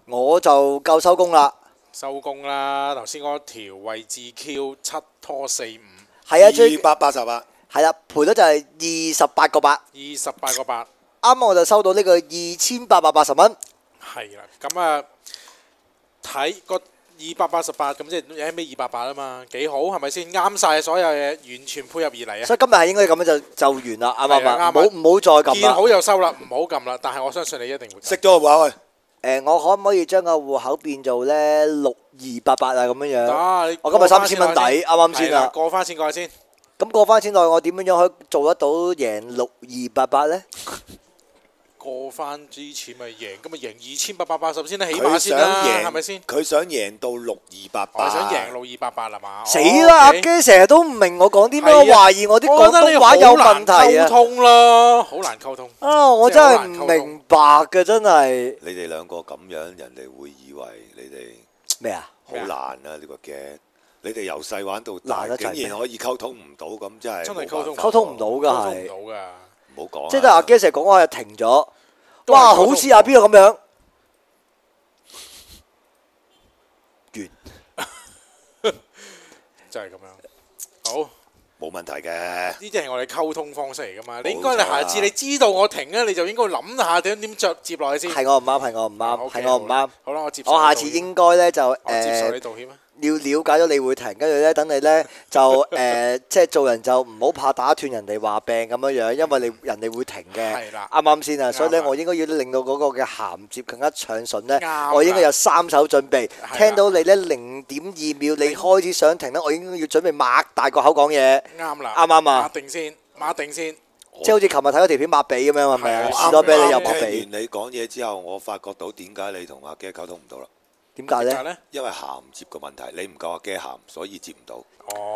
我就夠收工啦。 收工啦！頭先嗰條位置 Q 7拖45， 係啊，最 288， 係啦，賠咗就係28.8， 28.8。 啱我就收到呢個2880蚊。 係啦，咁啊睇個288咁即係 MA 288啊嘛，幾好係咪先？啱晒所有嘢，完全配合而嚟啊！ 所以今日係應該咁樣就完啦，啱唔啱啊？ 係啊唔好再撳啦。 見好就收啦，唔好撳啦。但係我相信你一定會熄咗個話喂。 我可唔可以將個戶口變做咧6288啊咁樣樣？ 啊！ 我今日3000蚊底，啱啱先啦。 過翻先過去先。 咁過翻錢內，我點樣樣可以做得到贏6288咧？ 過翻之前咪贏，咁咪贏2880先啦，起碼先啦，係咪先？ 佢想贏到6288， 我想贏6288係嘛？ 死啦！阿基成日都唔明我講啲咩，我懷疑我啲廣東話有問題啊！ 溝通咯，好難溝通。 啊！我真係唔明白嘅，真係。 你哋兩個咁樣，人哋會以為你哋咩啊？ 好難啊！呢個 game，你哋由細玩到大， 難得滯竟然可以溝通唔到，咁真係真係溝通唔到㗎係。 溝通唔到㗎。 唔好講。 即係阿基成講話就停咗。哇！好似阿邊個咁樣。完。 就係咁樣。好。 冇問題嘅。 呢啲係我哋溝通方式嚟㗎嘛。你應該你下次你知道我停咧，你就應該諗下點接落去先。 係我唔啱，係我唔啱，係我唔啱。 好啦，我接。 我下次應該咧就接受你道歉啊。 要了解咗你會停，跟住咧等你咧就即係做人就唔好怕打斷人哋話病咁樣樣，因為人哋會停嘅。 係啦。 啱啱先啊？所以咧我應該要令到嗰個嘅銜接更加暢順咧。 啱。 我應該有3手準備。聽到你咧0.2秒你開始想停咧，我應該要準備擘大個口講嘢。 啱啦。 啱唔啱啊？ 碼定先，碼定先。 即係好似琴日睇嗰條片抹鼻咁樣係咪啊？士多啤梨又抹鼻。 聽完你講嘢之後，我發覺到點解你同阿基溝通唔到啦？ 點解咧？ 因為銜接個問題，你唔夠阿基銜，所以接唔到。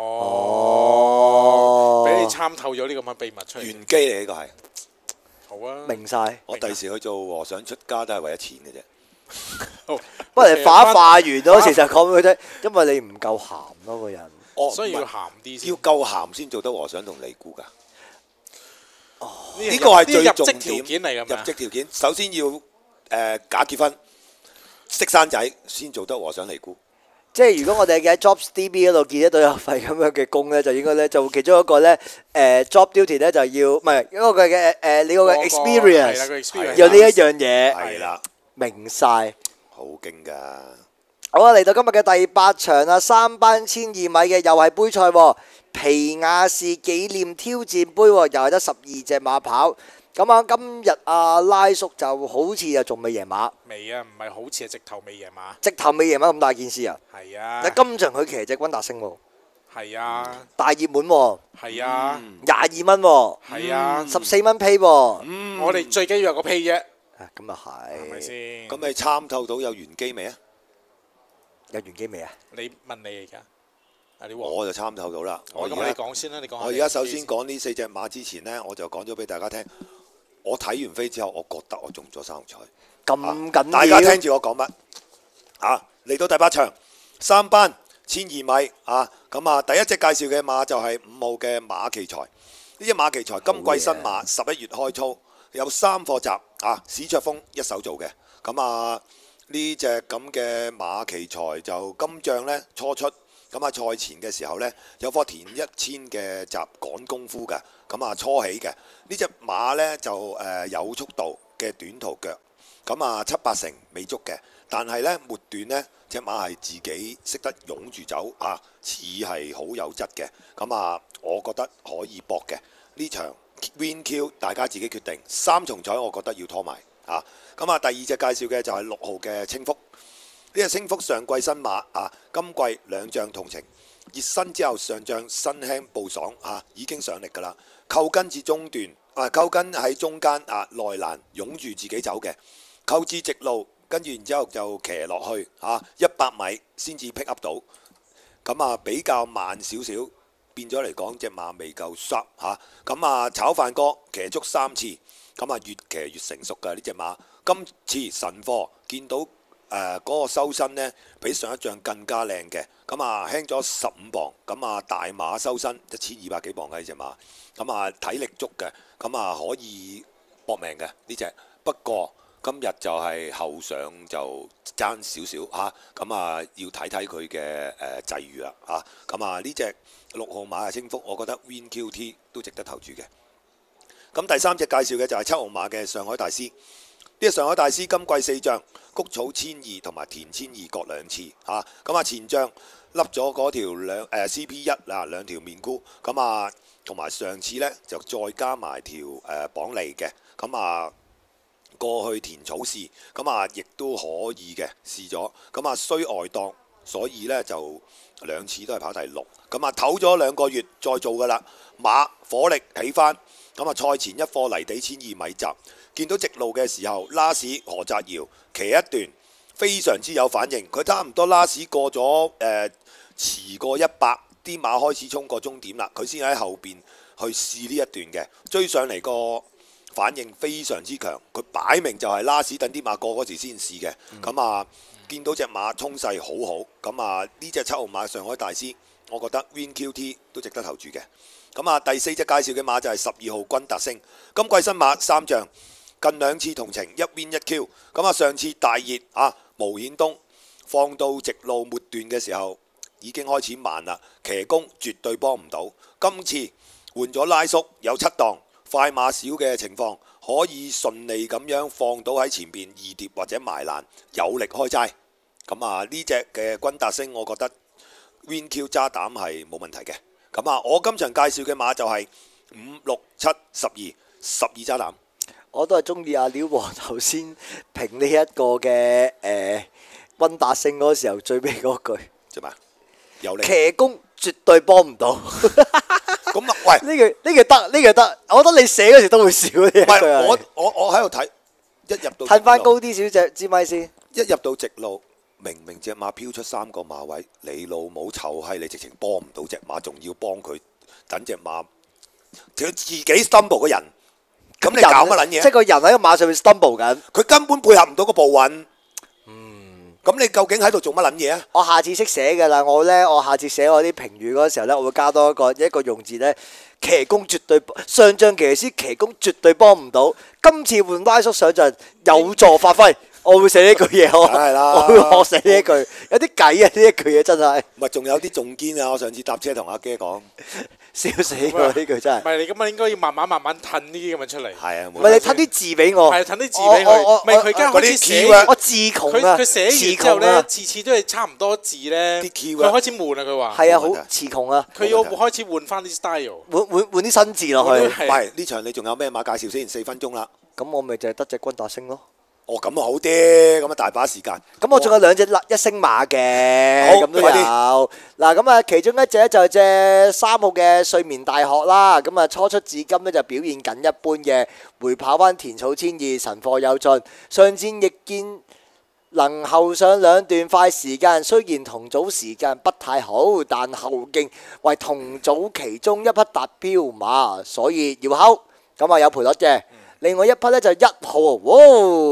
哦。 俾你參透咗呢個咁嘅秘密出嚟。 玄機嚟呢個係。 好啊。 明晒。 我第時去做和尚出家都係為咗錢嘅啫。 不過你化完咗，其實講俾佢聽，因為你唔夠鹹咯個人。 所以要鹹啲先。 要夠鹹先做得和尚同尼姑㗎。 呢個係最重點。 條件嚟㗎嘛。 入職條件首先要假結婚。識生仔先做得和尚尼姑， 即係如果我哋喺 JobsDB 嗰度見得到有份咁樣嘅工咧，就應該咧就其中一個咧job duty 咧就要唔係因為佢嘅你嗰個 experience 有呢一樣嘢係啦， 明晒， 好勁㗎。 好啊，嚟到今日嘅第8場啦，3班12米嘅又係杯賽喎，皮亞士紀念挑戰杯喎，又係得12隻馬跑。咁啊，今日阿拉叔就好似又仲未贏馬， 未啊，唔係好似係直頭未贏馬， 直頭未贏馬咁大件事啊！ 係啊， 但今場佢騎隻君達星喎， 係啊， 大熱門喎， 係啊 ，22蚊喎， 係啊 ，14蚊 pay 喎， 我哋最緊要有個 pay 啫， 咁又係咪先？ 咁你參透到有玄機未啊？ 有玄機未啊？ 你問你而家， 我就參透到啦。 咁你講先啦，你講。 我而家首先講呢4隻馬之前呢，我就講咗俾大家聽。我睇完飛之後，我覺得我中咗3號彩。 咁緊要？ 大家聽住我講乜？嚟到第8場3班1200米咁第一隻介紹嘅馬就係5號嘅馬奇才。呢隻馬奇才今季新馬11月開操，有3課集史卓峰一手做嘅。呢隻咁嘅馬奇才就今仗呢初出。賽前嘅時候呢，有顆田1000嘅集趕功夫嘅，初起嘅呢隻馬呢，就有速度嘅短途腳，7、8成未足嘅，但係呢，末段呢隻馬係自己識得擁住走似係好有質嘅，我覺得可以搏嘅呢場 Win Q 大家自己決定，3重彩我覺得要拖埋第二隻介紹嘅就係6號嘅清福。呢隻清福上季新馬今季2仗同程熱身之後上仗身輕步爽已經上力㗎啦，扣筋至中段扣筋喺中間內欄擁住自己走嘅，扣至直路跟住然之後就騎落去100米先至 pick up 到，比較慢少少，變咗嚟講隻馬未夠 sharp 炒飯哥騎足3次，越騎越成熟㗎呢隻馬，今次神貨見到。嗰個收身呢，比上一仗更加靚嘅，輕咗15磅，大馬收身1200幾磅嘅呢隻馬，體力足嘅，可以搏命嘅呢隻。不過今日就係後上就爭少少嚇，咁要睇睇佢嘅際遇啦嚇。咁呢隻6號馬嘅升幅，我覺得 WinQT 都值得投注嘅。咁第三隻介紹嘅就係7號馬嘅上海大師。呢隻上海大師今季4仗，谷草1200同埋田1200各2次嚇。咁前仗笠咗嗰條CP1兩條面箍，咁同埋上次呢就再加埋條綁脷嘅，咁過去田草試，咁亦都可以嘅試咗，咁雖外檔，所以呢就2次都係跑第6，咁唞咗2個月再做噶啦，馬火力起翻，咁賽前一課泥地1200米閘，見到直路嘅時候，拉士何澤堯騎一段非常之有反應，佢差唔多拉士過咗遲過100，啲馬開始衝過終點啦，佢先喺後邊去試呢一段嘅，追上嚟個反應非常之強，佢擺明就係拉屎等啲馬過嗰時先試嘅。咁見到隻馬衝勢好好，咁呢隻7號馬上海大師，我覺得 WinQT 都值得投注嘅。咁第4隻介紹嘅馬就係12號君達星，今季新馬3仗，近2次同程1 Win 1 Q， 咁上次大熱毛顯東放到直路末段嘅時候已經開始慢啦，騎功絕對幫唔到。今次換咗拉叔有7檔。快馬少嘅情況，可以順利咁樣放到喺前邊2碟或者埋欄，有力開齋。咁呢隻嘅君達星，我覺得 WinQ 揸膽係冇問題嘅。咁我今場介紹嘅馬就係5、6、7、12揸膽。 我都係中意阿料王頭先評呢一個嘅君達星嗰時候最尾嗰句， 做咩？有力騎功絕對幫唔到。 咁喂， 呢句得，我覺得你寫嗰時都會笑呢一句。 唔係我喺度睇，一入到褪翻高啲少隻支咪先。 一入到直路，明隻馬飄出3個馬位，你老母臭閪，你直情幫唔到隻馬，仲要幫佢等隻馬，佢自己 stumble 嘅人，咁你搞乜撚嘢？ 即係個人喺個馬上面 stumble 緊， 佢根本配合唔到個步韻。咁你究竟喺度做乜撚嘢啊？ 我下次識寫㗎啦，我下次寫我啲評語嗰時候呢，我會加多一個用字呢：騎功絕對上將騎師騎功絕對幫唔到，今次換拉叔上陣有助發揮。我會寫呢句嘢，我會學寫呢一句，有啲計啊！呢一句嘢真係。 唔係仲有啲仲堅啊！我上次搭車同阿姐講， 笑死我呢句真係。 唔係你咁啊，應該要慢慢褪呢啲咁嘅出嚟。 係啊， 唔係你褪啲字俾我。 係褪啲字俾佢。唔係佢而家開始寫， 我字窮啊。 佢寫完之後咧，次都係差唔多字咧。佢開始悶啊！佢話。 係啊，好詞窮啊。 佢要開始換翻啲 style。 換啲新字落去。 喂，呢場你仲有咩馬介紹先？4分鐘啦。 咁我咪就係得隻君達星咯。 哦，咁啊好啲，咁大把時間。 咁我仲有2隻1星馬嘅，咁都有。嗱，咁其中一隻就係隻3號嘅睡眠大學啦。咁初出至今呢，就表現緊一般嘅，回跑翻田草1200，神貨有進。上戰亦見能後上2段快時間，雖然同組時間不太好，但後勁為同組其中一匹達標馬，所以要睺。咁有賠率嘅。另外一匹呢就1號，哇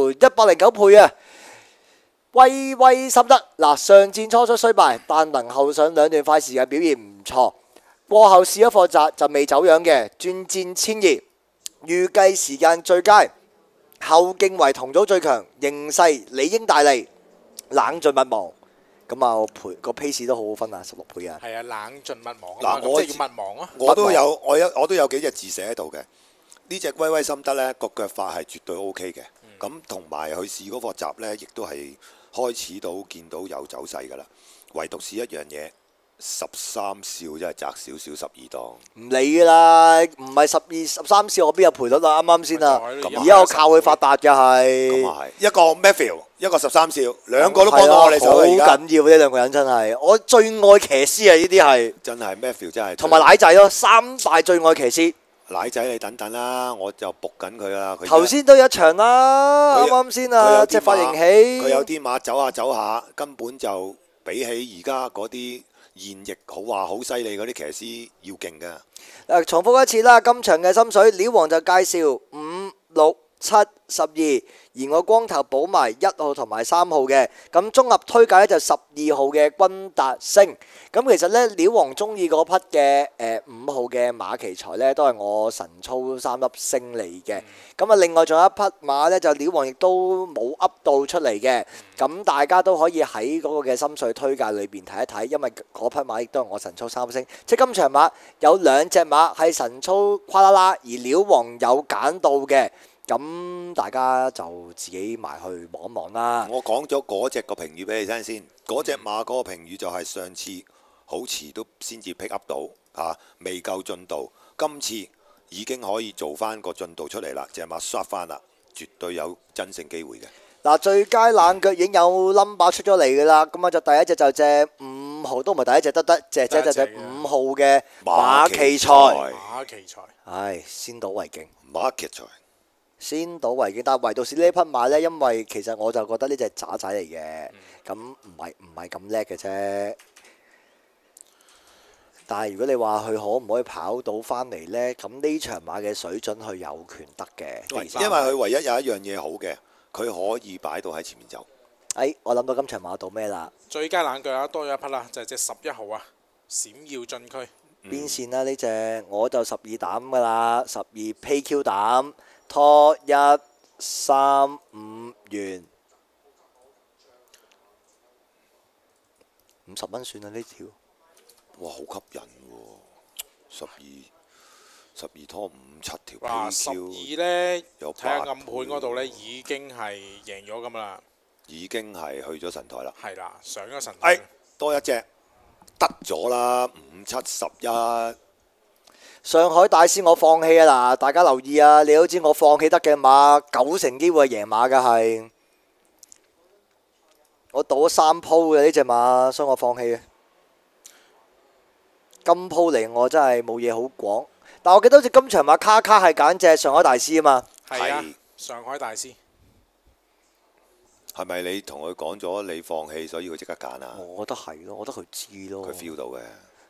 ，109倍啊！威威心得嗱，上戰初出雖敗，但能後上2段快時間表現唔錯。過後試咗課閘就未走樣嘅，轉戰1200，預計時間最佳，後勁為同組最強，形勢理應大利，冷盡勿忘。咁我個 pace 都好好分啊，16倍啊！ 係啊，冷盡勿忘嗱，我即係要勿忘啊！ 我都有幾隻字寫喺度嘅。呢隻威威心得呢個腳法係絕對 OK 嘅，咁同埋佢試嗰個閘呢，亦都係開始到見到有走勢㗎啦。唯獨是一樣嘢，13少真係窄少少12檔。 唔理㗎啦，唔係13少我邊有賠率啊？啱啱先啊！而家我靠佢發達嘅係。 咁啊係，一個 Matthew，一個13少，兩個都幫到我哋手啦。而家好緊要呢2個人真係，我最愛騎師啊！呢啲係真係 Matthew 真係。 同埋奶仔咯，3大最愛騎師。 奶仔你等等啦，我就仆緊佢啦。 頭先都有一場啦，啱啱先啊，隻髮型起。 佢有啲馬走下走下，根本就比起而家嗰啲現役好話好犀利嗰啲騎師要勁㗎。 重複一次啦，今場嘅心水，料王就介紹5、6、7、12， 而我光頭補埋1號同埋3號嘅。咁綜合推介呢，就12號嘅君達星。咁其實呢，料王中意嗰匹嘅5號嘅馬奇才呢，都係我神操3粒星嚟嘅。咁啊，另外仲有一匹馬呢，就料王亦都冇噏到出嚟嘅。咁大家都可以喺嗰個嘅心水推介裏邊睇一睇，因為嗰匹馬亦都係我神操3粒星。即係今場馬有2隻馬係神操跨啦啦，而料王有揀到嘅。咁大家就自己埋去望一望啦。 我講咗嗰隻個評語俾你聽先，嗰隻馬嗰個評語就係上次好遲都先至 pick up 到嚇，未夠進度，今次已經可以做翻個進度出嚟啦，隻馬刷翻啦，絕對有真勝機會嘅。 嗱，最佳冷腳已經有 number 出咗嚟㗎啦，咁啊就第一隻就隻5號，都唔係第一隻，得隻就隻5號嘅馬奇才。 馬奇才， 唉，先睹為敬。 馬奇才。 先睹為敬，但係唯獨是呢匹馬呢，因為其實我就覺得呢隻渣仔嚟嘅，咁唔係咁叻嘅啫。但係如果你話佢可唔可以跑到翻嚟呢？咁呢場馬嘅水準佢有權得嘅。 因為佢唯一有一樣嘢好嘅，佢可以擺到喺前面走。 我諗到今場馬到咩啦？ 最佳冷腳啊，多咗一匹啦，就係隻11號啊，閃耀進區。 邊線啦呢隻？我就12膽㗎啦，12 PQ 膽。拖135元，50蚊算啦呢條。 哇，好吸引喎！12拖57條 PQ。 哇，12呢， 有睇下暗盤嗰度呢，已經係贏咗咁啦。 已經係去咗神台啦。 係啦，上咗神台。 多一隻得咗啦，5711。 上海大師我放棄啊！嗱，大家留意啊！你都知我放棄得嘅馬9成機會係贏馬嘅係，我賭咗3鋪嘅呢隻馬，所以我放棄啊！今鋪嚟我真係冇嘢好講，但我記得好似今場馬卡卡係揀隻上海大師啊嘛。 係啊，上海大師。 係咪你同佢講咗你放棄，所以佢即刻揀啊？ 我覺得係咯，我覺得佢知咯。 佢 feel 到嘅。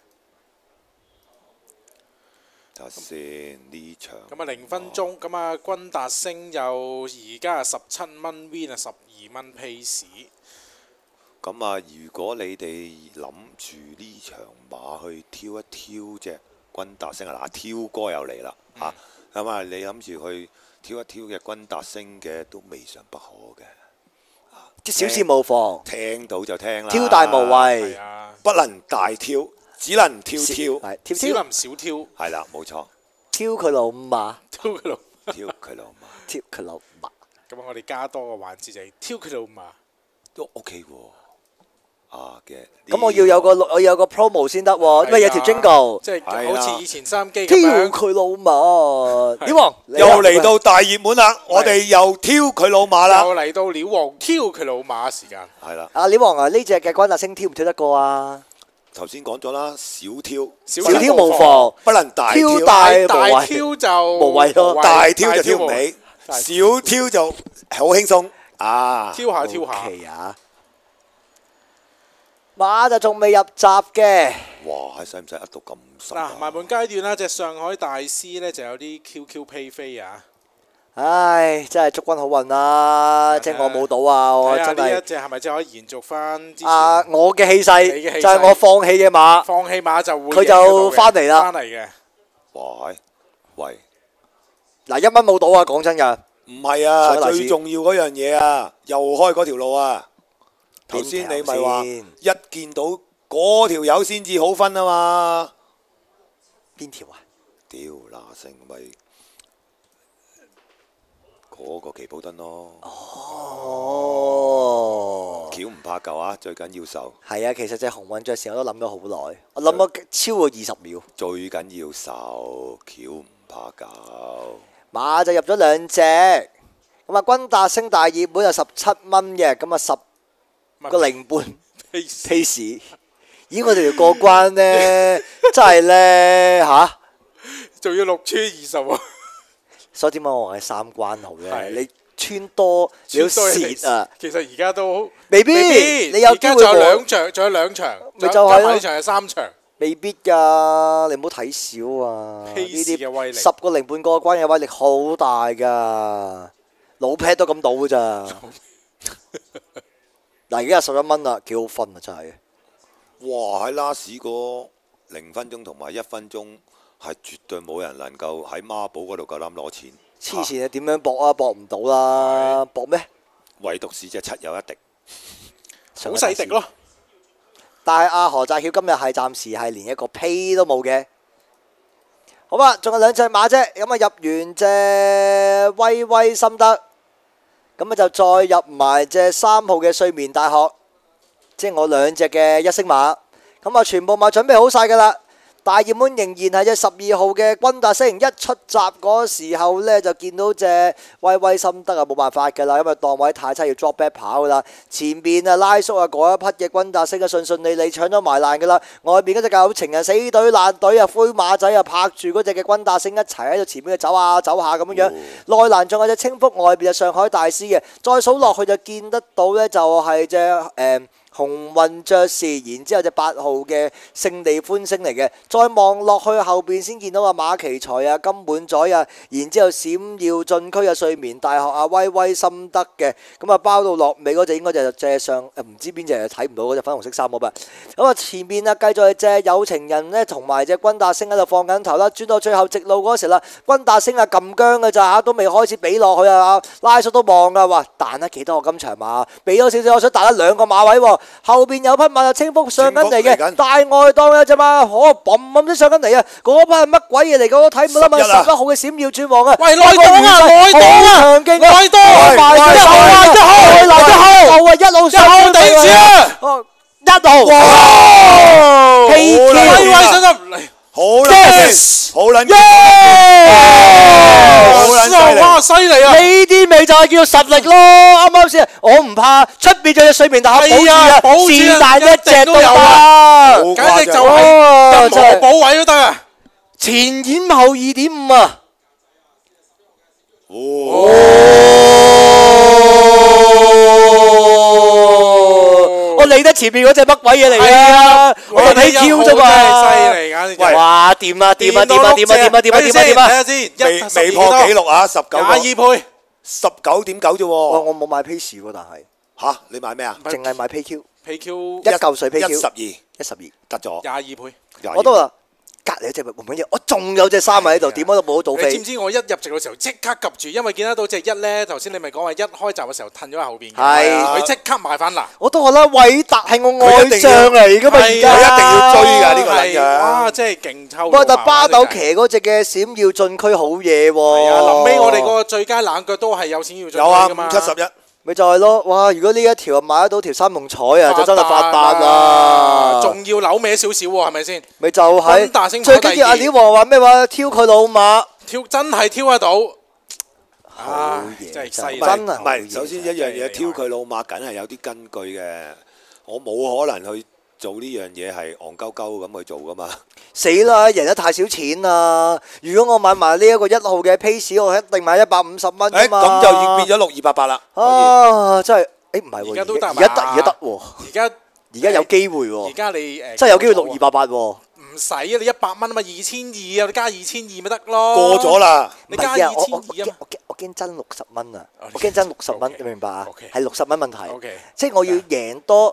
睇下先呢場。 咁啊0分鐘，咁啊君達星又而家係17蚊 win 啊，12蚊 pace。 咁啊，如果你哋諗住呢場馬去挑一挑隻君達星啊，嗱，挑哥又嚟啦嚇。咁啊，你諗住去挑一挑嘅君達星嘅都未嘗不可嘅。 啲小事無妨， 聽到就聽啦。 挑大無謂， 不能大挑。只能挑， 少林小挑， 係啦，冇錯。 挑佢老馬， 挑佢老馬。 挑佢老馬。 咁我哋加多個環節就係挑佢老馬， 都 OK 喎。嘅。 咁我要有個 promo 先得喎，因為有條 jingle， 即係好似以前收音機咁挑樣。 佢老馬，料王又嚟到大熱門啦！我哋又挑佢老馬啦。 又嚟到料王挑佢老馬時間。 係啦。 阿料王啊，呢隻嘅君達星挑唔挑得過啊？ 頭先講咗啦，小挑， 小挑無妨， 不能大挑， 大挑就無謂咯， 大挑就挑唔起，小挑就好輕鬆啊！ 挑下挑下。 馬就仲未入閘嘅。 哇！使唔使呃到咁深？ 嗱，埋門階段啦，隻上海大師呢就有啲 QQ Pay 飛啊！ 唉，真係祝君好運啦！即係我冇賭啊，我真係。 呢一隻係咪真係可以延續翻之前？ 我嘅氣勢就係我放棄嘅馬。 放棄馬就會佢就翻嚟啦。 翻嚟嘅。 喂！ 嗱，1蚊冇賭啊！講真㗎。 唔係啊，最重要嗰樣嘢啊，又開嗰條路啊！頭先你咪話一見到嗰條友先至好分啊嘛？ 邊條啊？ 屌嗱聲咪嗰個奇寶敦咯。橋唔怕舊啊，最緊要受。 係啊，其實隻紅運爵士我都諗咗好耐，我諗咗超過20秒。 最緊要受，橋唔怕舊。 馬就入咗2隻，咁啊君達星大熱門有17蚊嘅，咁啊10個零半 pace， 咦我哋過關呢，真係呢，嚇， 仲要6穿20喎， 所以點解我話係3關好呢？你穿多你要蝕啊！ 其實而家都未必，你有機會仲有2場，仲有2場， 咪就係咯， 呢場係3場。 未必㗎，你唔好睇少啊！呢啲10個零半過關嘅威力好大㗎。 老 pad 都咁到㗎咋。嗱，而家11蚊啦，幾好分啊，真係。 哇！喺 last 嗰0分鐘同埋1分鐘係絕對冇人能夠喺孖寶嗰度夠膽攞錢。 黐線啊！點樣搏啊？搏唔到啦，搏咩？ 唯獨是隻七有一滴， 好細滴咯。 但係阿何澤曉今日係暫時係連一個 pay 都冇嘅。好啊，仲有2隻馬啫，咁啊入完隻威威心得，咁啊就再入埋隻3號嘅睡眠大學，即係我2隻嘅1星馬，咁啊全部馬準備好晒㗎啦。大熱門仍然係隻12號嘅君達星，一出閘嗰時候呢，就見到隻威威心得啊，冇辦法㗎啦，因為檔位太差要 drop back 跑㗎啦。前邊啊拉叔啊嗰一匹嘅君達星啊順順利利搶咗埋欄㗎啦，外邊嗰隻舊情人死隊爛隊啊灰馬仔啊拍住嗰隻嘅君達星一齊喺度前面走下走下咁樣樣。內欄仲有隻清福，外邊就上海大師嘅，再數落去就見得到呢，就係隻鴻運爵士，然之後隻8號嘅勝利歡星嚟嘅，再望落去後邊先見到啊馬奇才啊金滿載啊，然之後閃耀進區啊睡眠大學啊威威心得嘅，咁啊包到落尾嗰隻應該就係隻上唔知邊隻睇唔到嗰隻粉紅色衫嗰筆，咁啊前面啊繼續係隻有情人呢，同埋隻君達星喺度放緊頭啦，轉到最後直路嗰時啦，君達星啊撳僵嘅咋嚇，都未開始俾落去啊，拉叔都望噶，哇彈得幾多個金場馬，俾咗少少，我想彈得2個馬位喎。後邊有匹馬就清福上緊嚟嘅，大外檔有隻馬，嘣咁上緊嚟啊！嗰匹係乜鬼嘢嚟？我睇唔到啦嘛，11號嘅閃耀轉王啊！ 喂，內檔啊，內檔啊， 強勁， 內檔， 1號一路上頂住啊 ！1號， 哇！威威心得嚟。 好撚，好撚， 哇！犀利啊！ 呢啲咪就係叫實力咯，啱啱先？我唔怕，出邊仲有睡眠大學保住啊，是但一隻都有啊， 簡直就係任何保位都得啊！ 前掩後2.5啊！我理得前面嗰隻乜鬼嘢嚟啊！我就睇 Q 啫嘛， 犀利簡直！ 哇！掂啊！ 睇下先， 未破紀錄啊！19 倍 ，19.9啫喎。 我冇買 pace 喎，但係嚇你買咩啊？ 淨係買 PQ， PQ 一嚿水 PQ 12得咗 22倍， 我都話隔離嗰隻換乜嘢，我仲有隻3喺度，點我都冇倒飛。 你知唔知我一入席嘅時候即刻及住，因為見得到隻1咧，頭先你咪講話一開閘嘅時候褪咗喺後邊嘅，佢即刻埋翻嗱。 我都話啦，偉達係我愛將嚟噶嘛，而家佢一定要追㗎呢個撚樣。 哇！真係勁抽。 喂，但巴豆騎嗰隻嘅閃耀進區好嘢喎。 係啊，臨尾我哋個最佳冷腳都係有閃耀進區㗎嘛。 有啊，571。 咪就係咯，哇！如果呢一條買得到條三龍彩啊，就真係發達啦！ 仲要扭歪少少喎，係咪先？ 咪就係最緊要阿料王話咩話挑佢老馬， 真係挑得到。啊！真係犀利， 真係唔係，首先一樣嘢挑佢老馬，梗係有啲根據嘅。我冇可能去做呢樣嘢係戇鳩鳩咁去做噶嘛。 死啦！贏得太少錢啦！如果我買埋呢一個1號嘅 pace，我一定買150蚊㗎嘛。 咁就要變咗6288啦。 啊！真係，唔係喎， 而家都得， 而家得喎。而家有機會喎。 而家你真係有機會6288喎。 唔使啊！你100蚊啊嘛，2200啊，你加2200咪得咯。 過咗啦。 你加2200啊！ 我驚爭60蚊啊！我驚爭60蚊，你明白啊？ OK 係60蚊問題。 OK 即係我要贏多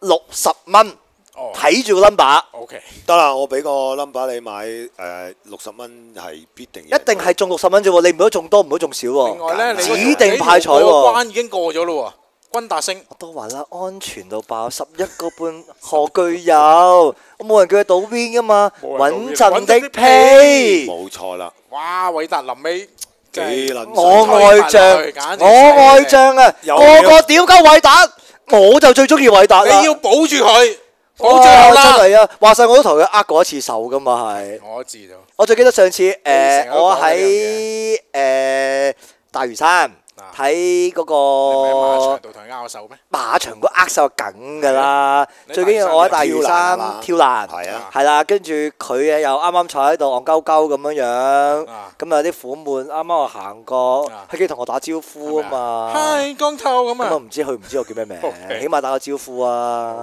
60蚊，睇住個 number。 OK 得啦，我俾個 number 你買60蚊係必定。 一定係中60蚊啫喎！你唔好中多，唔好中少喎。 另外咧，你指定派彩喎。 關已經過咗咯喎。君達星， 我都話啦，安全到爆11個半，何具有？我冇人叫佢倒邊噶嘛，穩陣的屁。 冇錯啦。 哇！偉達臨尾幾撚我愛將，我愛將啊！個個屌鳩偉達，我就最中意偉達啦。 你要保住佢，保住真啦！ 係啊！話晒我都同佢握過一次手噶嘛係。 我知道。 我最記得上次我喺大嶼山。睇嗰個馬場度同佢握手咩？ 馬場個握手梗㗎啦，最緊要我喺大嶼山跳欄，係啦，跟住佢又啱啱坐喺度戇鳩鳩咁樣樣，咁啊啲苦悶啱啱我行過，佢幾同我打招呼啊嘛， 嗨光頭咁啊， 咁我唔知佢唔知我叫咩名，起碼打個招呼啊。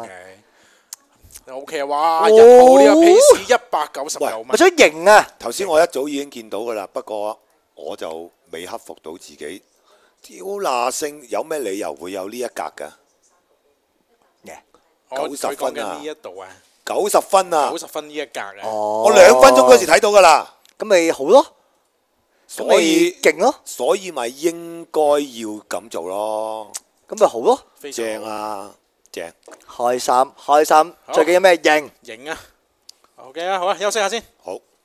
OK 啊，哇！1號呢個 pace 199蚊， 我想贏啊！ 頭先我一早已經見到㗎啦，不過我就未克服到自己。 刁拿星有咩理由會有呢一格㗎？ 我 90分啊呢一度啊， 90分啊！ 90分呢一格啊， 哦， 我2分鐘嗰時睇到㗎啦， 咁咪好咯， 所以勁咯， 所以咪應該要咁做咯， 咁咪好咯， 非常正啊，正。 開心開心， 好最緊要咩型？ 型啊！OK 啊，好啊，休息下先。 好。